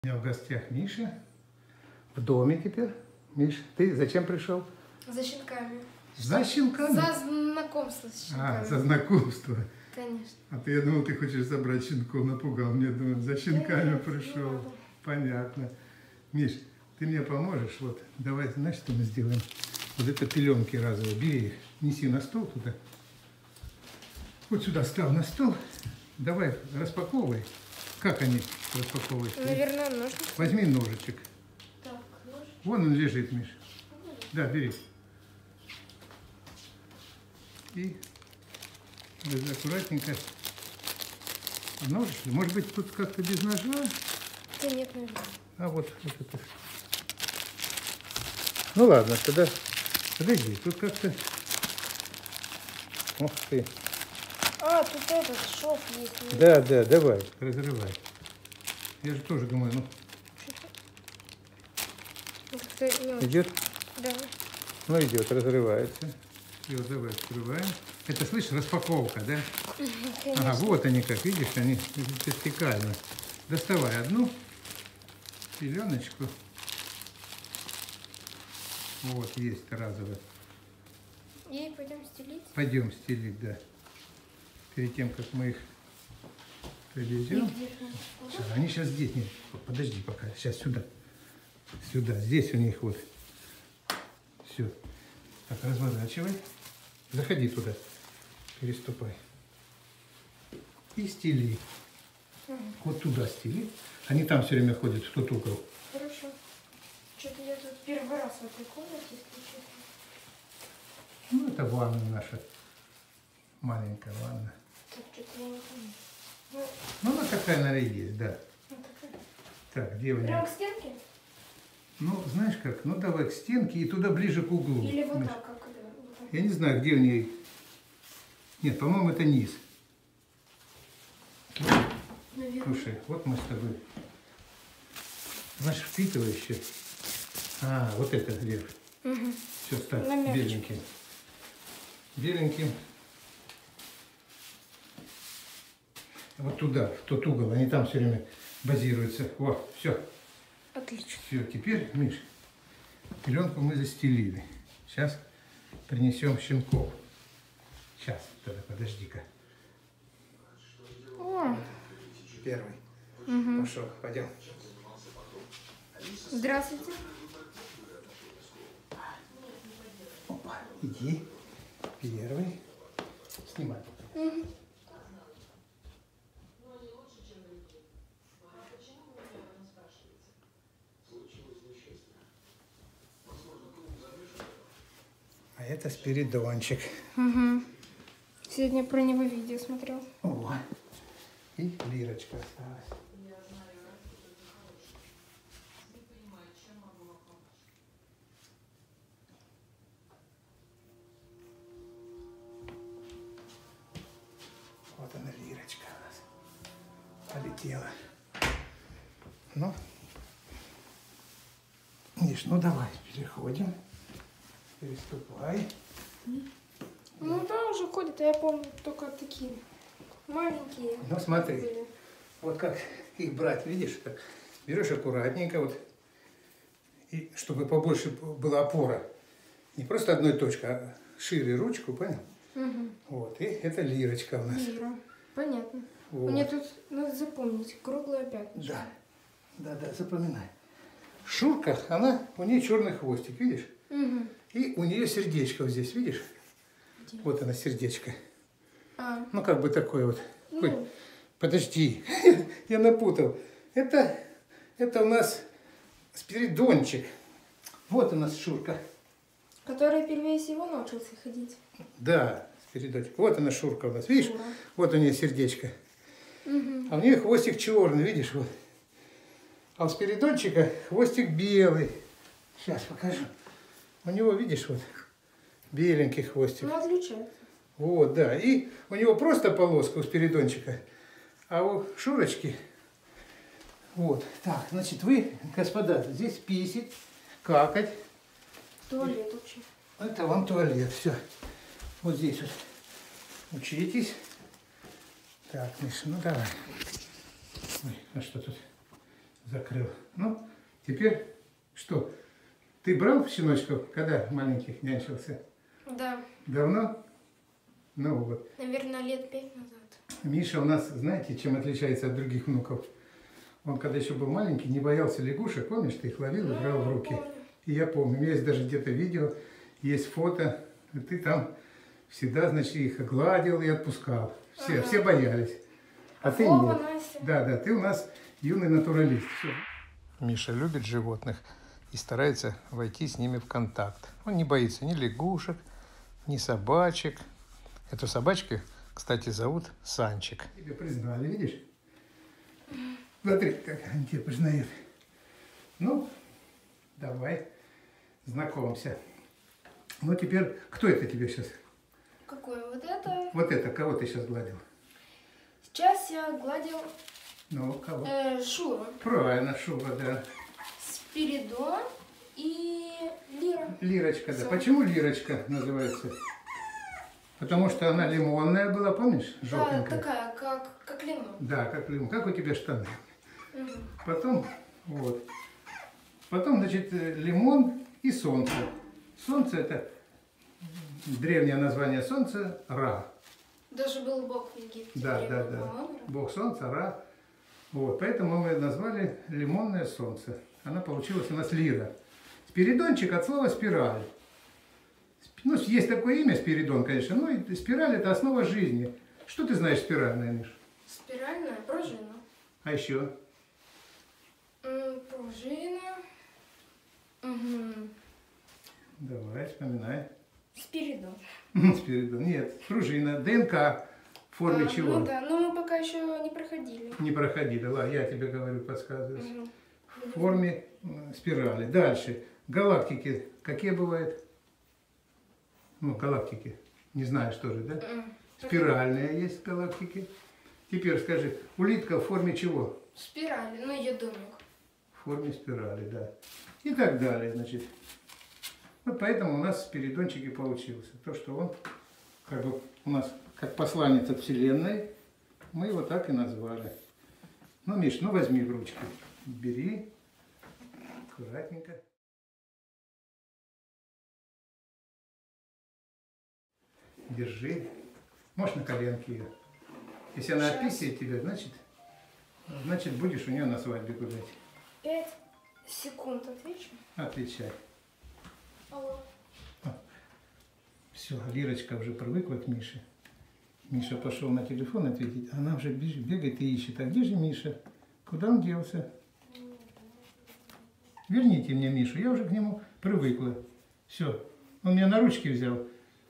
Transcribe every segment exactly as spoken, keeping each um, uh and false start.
У меня в гостях Миша. В доме теперь. Миш, ты зачем пришел? За щенками. За щенками? За знакомство с щенками. А, за знакомство. Конечно. А ты, я думал, ты хочешь забрать щенков, напугал. Мне, думаю, за щенками Нет, пришел. нет. Понятно. Миш, ты мне поможешь? Вот, давай, знаешь, что мы сделаем? Вот это пеленки разовые. Бери их, неси на стол туда. Вот сюда ставь на стол. Давай, распаковывай. Как они распаковываются? Наверное, ножницы. Возьми ножичек. Так, ножницы. Вон он лежит, Миш. Да, бери. И аккуратненько. Ножичек. Может быть, тут как-то без ножа? Да нет, наверное. А вот, вот это. Ну ладно, тогда подожди. Тут как-то... Ух ты. А, тут этот шов есть. Да, да, давай, разрывай. Я же тоже думаю, ну... Как-то не очень. Идет? Да. Ну, идет, разрывается. И вот давай открываем. Это, слышишь, распаковка, да? Конечно. Ага, вот они как, видишь, они вертикально. Доставай одну пеленочку. Вот, есть разовая. И пойдем стелить. Пойдем стелить, да. Перед тем, как мы их привезем. Сейчас, они сейчас здесь. Нет, подожди пока. Сейчас сюда. Сюда. Здесь у них вот. Все. Так, разворачивай. Заходи туда. Переступай. И стели. Угу. Вот туда стели. Они там все время ходят, в тот угол. Хорошо. Что-то я тут первый раз в этой комнате, если честно. Ну, это ванна наша. Маленькая ванна. Так, что-то я не помню. Ну, Ну, она такая, наверное, есть, да. вот такая. Так, где у меня? Прям к стенке? Ну, знаешь как? Ну, давай к стенке и туда ближе к углу. Или вот Миш. так, как это? Вот так. Я не знаю, где у нее... Нет, по-моему, это низ. Наверное. Слушай, вот мы с тобой. Наш впитывающий. А, вот это вверх. Угу. Все, ставь На мягче. беленьким. Беленьким. Вот туда, в тот угол. Они там все время базируются. Вот, все. Отлично. Все, теперь, Миш, пеленку мы застелили. Сейчас принесем щенков. Сейчас, тогда подожди-ка. О, Первый. угу. Пошел, пойдем. Здравствуйте. Опа, иди. Первый. Снимай. Угу. А это Спиридончик. Угу. Сегодня про него видео смотрел. О, и Лирочка осталась. Вот она, Лирочка у нас. Полетела. Ну, Миш, ну давай, переходим. Переступай. Ну да, уже ходит, а я помню только такие маленькие. Ну смотри, были. вот как их брать, видишь, так берешь аккуратненько, вот, и чтобы побольше была опора. Не просто одной точкой, а шире ручку, понял? Угу. Вот, и это Лирочка у нас. Лира. Понятно. Вот. Мне тут надо запомнить круглое пятнышко. Да, да, да, запоминай. Шурка, она, у нее черный хвостик, видишь? Угу. И у нее сердечко вот здесь, видишь? Где? Вот она, сердечко. А, Ну, как бы такое вот. ну, Ой, подожди, я напутал. Это, это у нас Спиридончик. Вот у нас Шурка. который первее всего научился ходить. Да, Спиридончик. Вот она Шурка у нас, видишь? Шура. Вот у нее сердечко. Угу. А у нее хвостик черный, видишь? Вот. А у Спиридончика хвостик белый. Сейчас покажу. У него, видишь, вот беленький хвостик. Ну, отличается. Вот, да. И у него просто полоска у Спиридончика, а у Шурочки вот. Так, значит, вы, господа, здесь писать, какать. Туалет вообще. Это вам туалет, все. Вот здесь вот учитесь. Так, Миша, ну давай. Ой, а что тут закрыл. Ну, теперь что? Ты брал щеночков, когда маленьких нянчился? Да. Давно? Ну вот. Наверное, лет пять назад. Миша у нас, знаете, чем отличается от других внуков? Он, когда еще был маленький, не боялся лягушек, помнишь, ты их ловил и брал в руки. И я помню, у меня есть даже где-то видео, есть фото, и ты там всегда, значит, их гладил и отпускал. Все, ага. Все боялись. А, а ты Вова, нет. Настя. Да, да, ты у нас юный натуралист. Все. Миша любит животных и старается войти с ними в контакт. Он не боится ни лягушек, ни собачек. Эту собачку, кстати, зовут Санчик. Тебя признали, видишь? Смотри, как они тебя признают. Ну, давай, знакомься. Ну, теперь, кто это тебе сейчас? Какой? Вот это? Вот это, кого ты сейчас гладил? Сейчас я гладил... Ну, кого? Э, Шуру. Правильно, Шура, да. Спиридон и Лира. Лирочка, да. Почему Лирочка называется? Потому что она лимонная была, помнишь? Желтенькая. Да, такая, как, как лимон. Да, как лимон. Как у тебя штаны. Угу. Потом, вот. Потом, значит, лимон и солнце. Солнце это древнее название солнца Ра. Даже был бог в Египте. Да, да, да. Бог солнца, Ра. Вот, поэтому мы назвали лимонное солнце. Она получилась у нас Лира. Спиридончик от слова спираль. Ну, есть такое имя Спиридон, конечно, но и спираль это основа жизни. Что ты знаешь спиральное, Миш? Спиральная пружина. А еще? Пружина. Угу. Давай, вспоминай. Спиридон. Спиридон. Нет, пружина, ДНК в форме а, чего? Ну да, но мы пока еще не проходили. Не проходили, ладно, я тебе говорю, подсказываю. Угу. В форме спирали. Дальше. Галактики какие бывают? Ну, галактики. Не знаешь тоже, да? Mm. Спиральные есть галактики. Теперь скажи, улитка в форме чего? Спирали, ну ее домик. В форме спирали, да. И так далее, значит. Вот поэтому у нас спиридончик и получился. То, что он как бы у нас как посланец от Вселенной, мы его так и назвали. Ну, Миш, ну возьми в ручки. Бери. Аккуратненько. Держи. Можешь на коленке ее. Если она описывает тебя, значит, значит будешь у нее на свадьбе гулять. Пять секунд отвечу. Отвечай. Алло. Все, Лирочка уже привыкла к Мише. Миша пошел на телефон ответить, она уже бегает и ищет. А где же Миша? Куда он делся? Верните мне Мишу, я уже к нему привыкла. Все, он меня на ручки взял.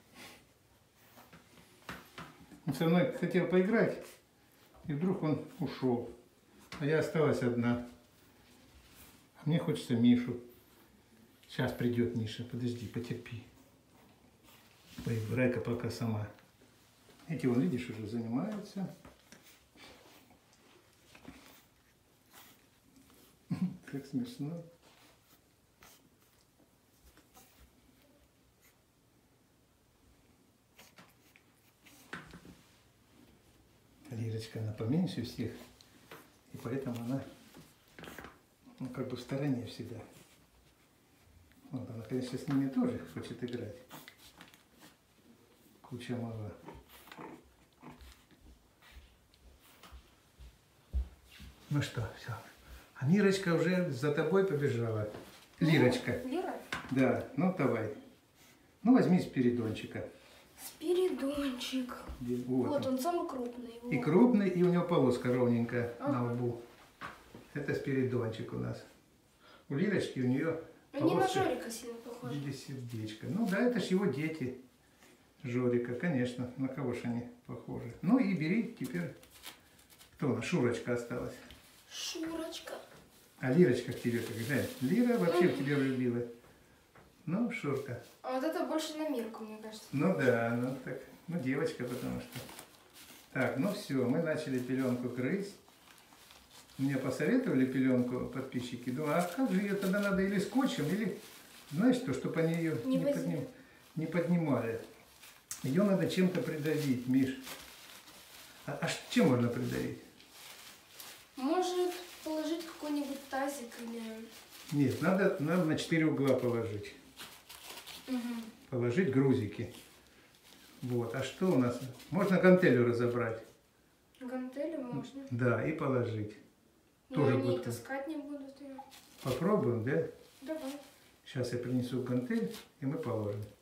Он со мной хотел поиграть, и вдруг он ушел. А я осталась одна. А мне хочется Мишу. Сейчас придет Миша, подожди, потерпи. Поиграй-ка пока сама. Эти, вон, видишь, уже занимаются. Как смешно. Лирочка, она поменьше всех, и поэтому она, ну, как бы в стороне всегда. Вот она, конечно, с ними тоже хочет играть. Куча мала. Ну что, все. А Мирочка уже за тобой побежала. Лирочка. Лира? Да, ну давай. Ну возьми Спиридончика. Спиридончик. Вот, вот он. он самый крупный. И вот. Крупный, и у него полоска ровненькая ага. на лбу. Это Спиридончик у нас. У Лирочки у нее полоска. Не на Жорика сильно похоже. В виде сердечка. Ну да, это ж его дети. Жорика, конечно. На кого же они похожи. Ну и бери теперь. Кто она? Шурочка осталась. Шурочка. А Лирочка к тебе как? Глянь, Лира вообще в тебя влюбилась. Ну, Шурка. А вот это больше на Мирку, мне кажется. Ну да, ну так, ну девочка, потому что. Так, ну все, мы начали пеленку крыть. Мне посоветовали пеленку подписчики. Думаю, а как же ее тогда надо или скотчем, или, знаешь что, чтобы они ее не, не, подним, не поднимали. Ее надо чем-то придавить, Миш. А, а чем можно придавить? Может положить какой-нибудь тазик или... Нет, надо, надо на четыре угла положить. Угу. Положить грузики. Вот. А что у нас? Можно гантелью разобрать. Гантели можно. Да, и положить. Но Тоже они будет. таскать не будут ее. Попробуем, да? Давай. Сейчас я принесу гантель, и мы положим.